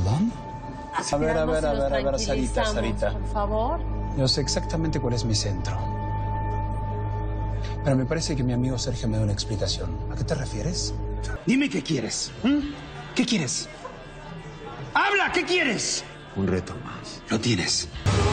¿Perdón? A ver, Sarita. Por favor. Yo sé exactamente cuál es mi centro. Pero me parece que mi amigo Sergio me da una explicación. ¿A qué te refieres? Dime qué quieres. ¿Qué quieres? ¡Habla! ¿Qué quieres? Un reto más. Lo tienes.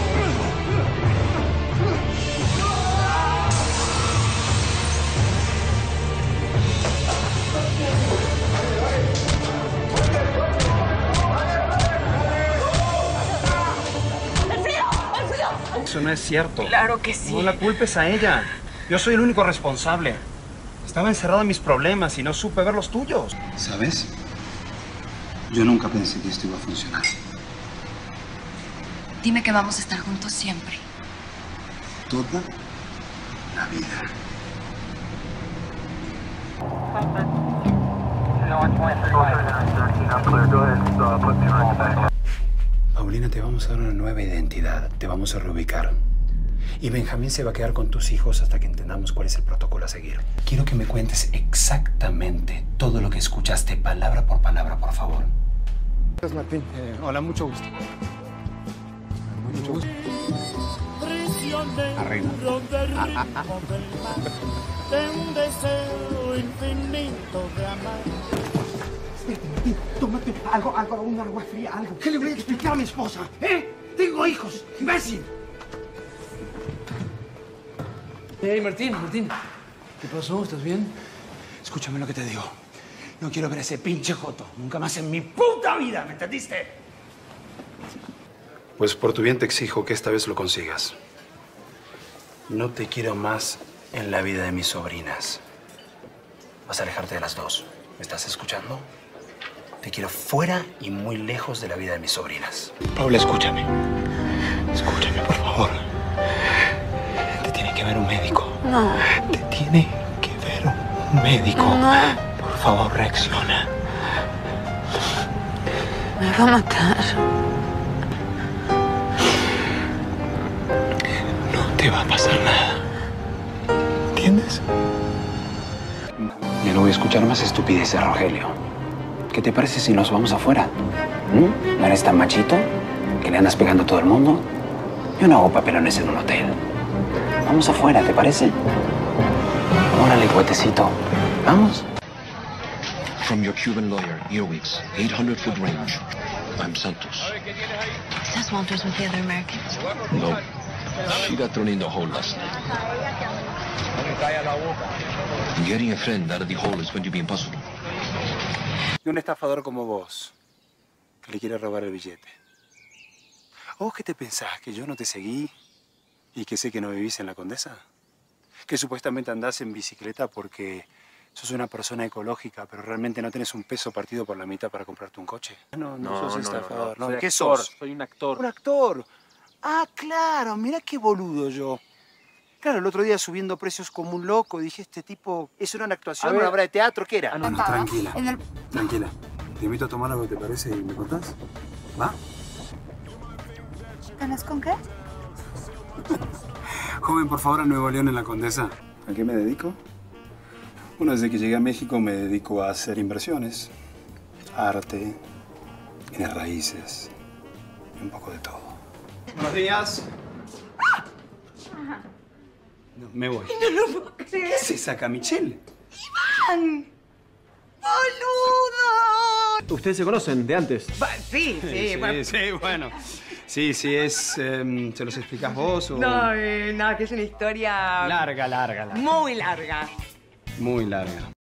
Eso no es cierto. Claro que sí. No la culpes a ella. Yo soy el único responsable. Estaba encerrado en mis problemas y no supe ver los tuyos. ¿Sabes? Yo nunca pensé que esto iba a funcionar. Dime que vamos a estar juntos siempre. Toda la vida. Paulina, te vamos a dar una nueva identidad. Te vamos a reubicar. Y Benjamín se va a quedar con tus hijos hasta que entendamos cuál es el protocolo a seguir. Quiero que me cuentes exactamente todo lo que escuchaste, palabra por palabra, por favor. Gracias, Martín. Hola, mucho gusto. Mucho gusto. Arriba. Tómate algo, un agua fría, algo. ¿Qué le voy a explicar a mi esposa? Tengo hijos, imbécil. Hey, Martín. ¿Qué pasó? ¿Estás bien? Escúchame lo que te digo. No quiero ver a ese pinche joto. Nunca más en mi puta vida, ¿me entendiste? Pues por tu bien te exijo que esta vez lo consigas. No te quiero más en la vida de mis sobrinas. Vas a alejarte de las dos. ¿Me estás escuchando? Te quiero fuera y muy lejos de la vida de mis sobrinas. Paula, escúchame. Escúchame, por favor. Te tiene que ver un médico. No. Te tiene que ver un médico. No. Por favor, reacciona. Me va a matar. No te va a pasar nada. ¿Entiendes? Ya no voy a escuchar más estupideces, Rogelio. ¿Qué te parece si nos vamos afuera? ¿No eres tan machito que le andas pegando a todo el mundo? Yo no hago papelones en un hotel. Vamos afuera, ¿te parece? Órale, cuetecito. ¿Vamos? From your Cuban lawyer, Earwigs, 800-foot range. I'm Santos. Is that Walters with the other Americans? No. She got thrown in the hole last night. Getting a friend out of the hole is going to be impossible. Y un estafador como vos, que le quiere robar el billete. ¿Vos qué te pensás? ¿Que yo no te seguí y que sé que no vivís en la Condesa? ¿Que supuestamente andás en bicicleta porque sos una persona ecológica, pero realmente no tenés un peso partido por la mitad para comprarte un coche? No sos estafador. No. ¿Qué sos? Soy un actor. Un actor. Ah, claro, mira qué boludo yo. Claro, el otro día subiendo precios como un loco, dije, este tipo, ¿es una actuación, una obra de teatro? ¿Qué era? No, tranquila. Tranquila. Te invito a tomar algo, ¿te parece? ¿Y me contás? ¿Va? ¿Ganas con qué? Joven, por favor, a Nuevo León en la Condesa. ¿A qué me dedico? Bueno, desde que llegué a México me dedico a hacer inversiones, arte, bienes raíces, y un poco de todo. Buenos días. No, me voy. No lo puedo creer. ¿Qué es esa, Michelle? ¡Iván! ¡Boludo! ¿Ustedes se conocen de antes? Sí, bueno. Sí, bueno. Sí, es... ¿se los explicás vos o...? No, que es una historia... Larga. Muy larga. Muy larga.